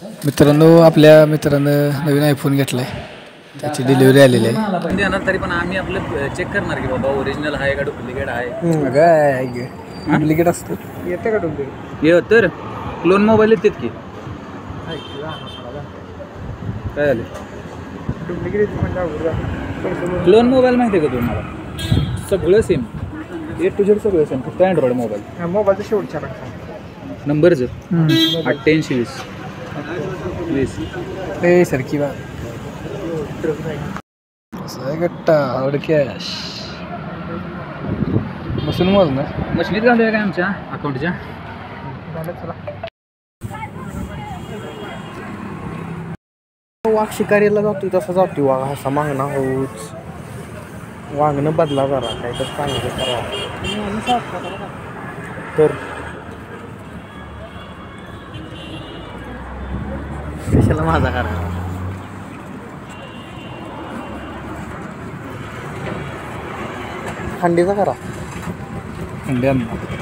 मित्रांनो, आपल्या मित्रानं नवीन आयफोन घेतलाय, त्याची डिलिव्हरी आलेली आहे. देणार तरी पण आम्ही आपलं चेक करणार की बाबा ओरिजिनल आहे का डुप्लिकेट आहे. काय डुप्लिकेट असतं येते का डुप्लिकेट? ये तर क्लोन मोबाईल येतात की काय झाले. डुप्लिकेट म्हणजे क्लोन मोबाईल माहिती आहे का तुम्हाला? सगळं सेम ए टू झेड सगळं सेम, फक्त अँड्रॉइड मोबाईल. मोबाईलचा शेवटच्या नंबरच 8820 ए सरकी बा गट्टा आवड कॅश बसून मोज ना मशीनीत घालूया काय आमच्या अकाउंटच्या. वाघ शिकारीला जातोय तसा जातोय वाघ, असा मागणं होच वागणं बदला जरा काय तर चांगलं करा तर कशाला माझा करा. खंडीचा करा इंडियन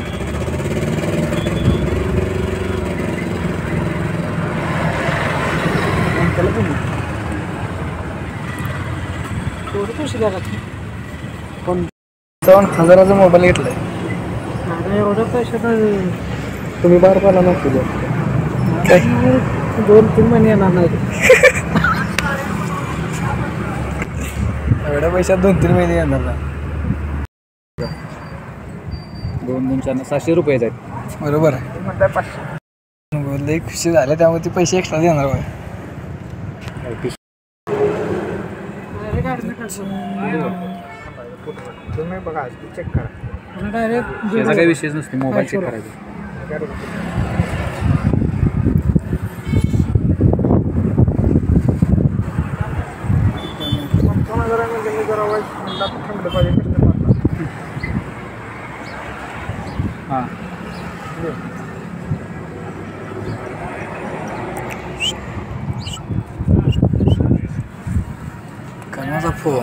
पण 5000चा मोबाईल घेतलाय. एवढं पैसे तुम्ही बाहेर पाला नसतो काय 2-3 महिने येणार नाही. एवढ्या पैशात 2-3 महिने येणार ना. 700 रुपये आहेत. बरोबर आहे. लई खुशी झाल्या, त्यामुळे ते पैसे एक्स्ट्रा देणार बघा. तुम्ही बघा चेक करा. त्याचा काही विषयच नसते, मोबाईल चेक करायचा. हां कानाचा फोन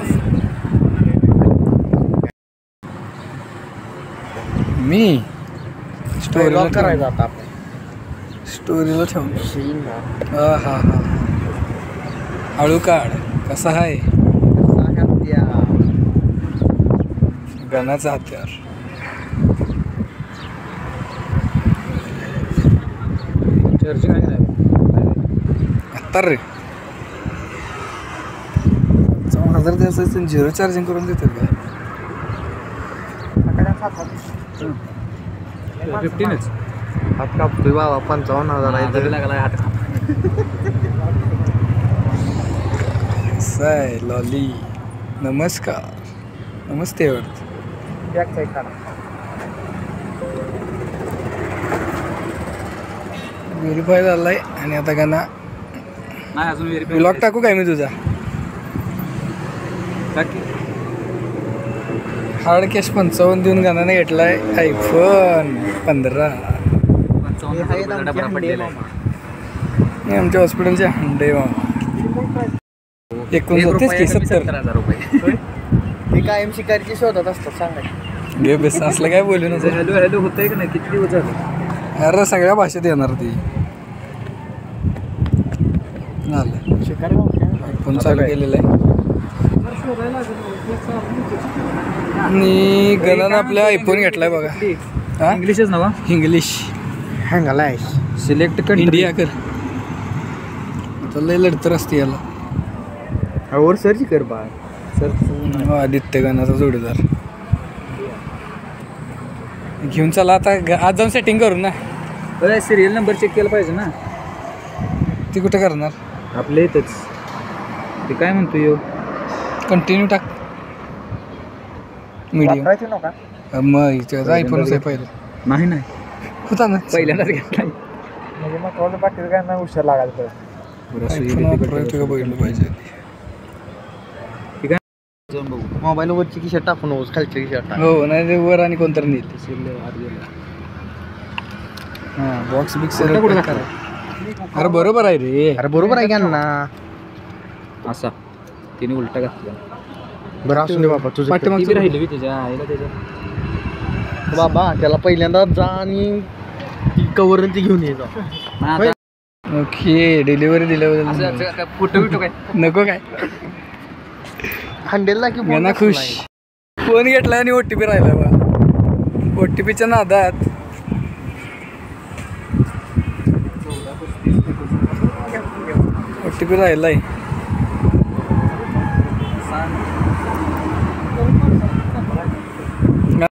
मी स्टोरीला करायचा आता आपण स्टोरीला ठेवून. हा हा हा हळू काढ. कसा आहे गणाचा हत्यार. चार्जिंग आहे नाही आत्ता रे 5000 दिवसाचं 0 चार्जिंग करून देतात का? 15च हात कापतोय बाबा. 55,000 आहे. लागला हात. साय लॉली नमस्कार नमस्ते वर्त व्हेरीफाय झालाय. आणि आता गाणं नाही अजून व्हेरीफाय. ब्लॉग टाकू काय मी तुझा? हार्ड कॅश 55 देऊन गाण्याने घेतलाय आयफोन 15. आमच्या हॉस्पिटलच्या हंडे मामा 69,000 रुपये. ते कायम शिकारीची शोधात असतात सांगा. घे बेस असलं काय बोलू नको. हॅलो हॅलो होतंय का नाही? किती दिवस झाले? अरे सगळ्या भाषेत येणार ती. झालं शिकारी आयफोन चालू केलेला आहे. आणि गणानं आपल्या आयफोन घेतलाय बघा. हा इंग्लिशच नवा इंग्लिश हँग आलाय. सिलेक्ट कंट्री इंडिया कर. आता लय लढतर असते याला. वर सर्च कर बा. सर्च आदित्य गणाचा जोडीदार घेऊन चला आता. आज जाऊन सेटिंग करू ना. सिरियल नंबर चेक केला पाहिजे ना. ती कुठे करणार? आपल्या इथंच. ते काय म्हणतो यो कंटिन्यू टाक. मीडियम वापरायचं नका. मग त्याचा आयफोनच आहे पहिलं. नाही नाही होता ना पहिल्यांदाच घेतला. म्हणजे मग थोडं बाकी काय नाही हुशार लागायला पाहिजे. आयफोन वापरायचं का बघितलं पाहिजे. जाऊन बघू. मोबाईल वरची खिशात टाकून नकोस, खालची खिशात टाक. हो नाही ते वर आणि कोणतरी नेईल. हां बॉक्स बिक्स अरे बरोबर आहे रे. अरे बरोबर आहे ना. असा तिने उलटा घातला. बरं असू दे बाबा. तुझं पाठीमागचं राहिली मी त्याच्या आईला त्याच्या बाबा त्याला पहिल्यांदा जा आणि कवर ती घेऊन ये जा. ओके डिलिव्हरी दिल्याबद्दल फोटो बिटो काय नको काय हंडेलला की गणा खुश फोन घेतला आणि OTP राहिला बा OTPच्या नादात OTP राहिलाय